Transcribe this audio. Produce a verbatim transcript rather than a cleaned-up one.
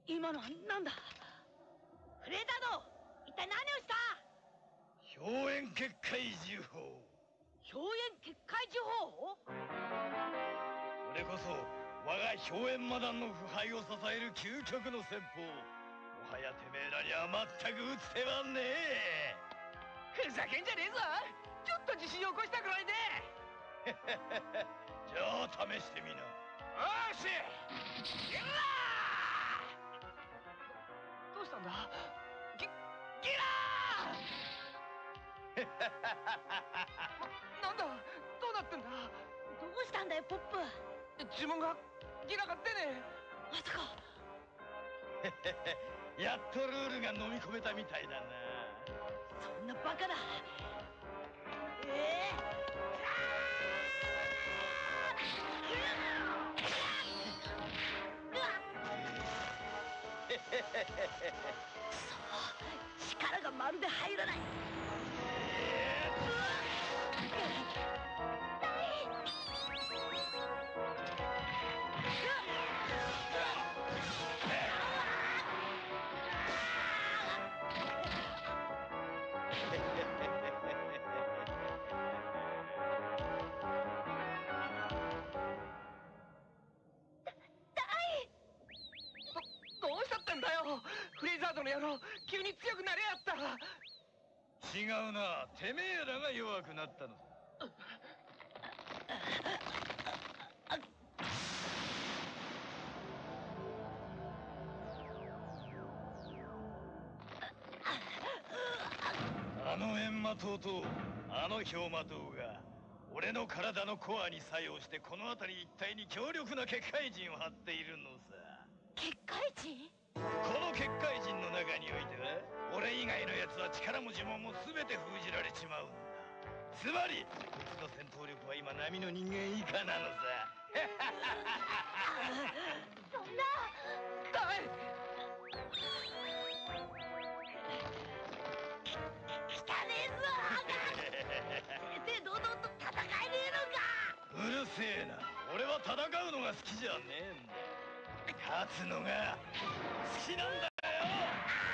今のはなんだ。フレーザード、一体何をした？ 表縁結界呪法。 表縁結界呪法？ これこそ我が表縁魔団の腐敗を支える究極の戦法。もはやてめえらには全く打つ手はねえ。 ふざけんじゃねえぞ。ちょっと自信を起こしたくらいで。 じゃあ試してみな。 よし、ギラー。どうしたんだ？ギギラー。なんだ、どうなってんだ？ どうしたんだよポップ。 呪文がギラが出ねえ。 まさか。 やっとルールが飲み込めたみたいだな。 そんなバカな。ええーくそ、力がまるで入らない。 どどうしたってんだよ。フレイザードの野郎、急に強くなれやった。 違うな、てめえらが弱くなったのさ。あの閻魔塔とあの氷魔塔が俺の体のコアに作用して、この辺り一帯に強力な結界陣を張っているのさ。 結界陣？ この結界陣の中においては俺以外のやつは力も呪文も全て封じられちまうんだ。つまりこいつの戦闘力は今並みの人間以下なのさ。 そんな。 だい汚ねえぞ。正々堂々と戦えねえのか。 うるせえな。俺は戦うのが好きじゃねえんだ。勝つのが好きなんだ。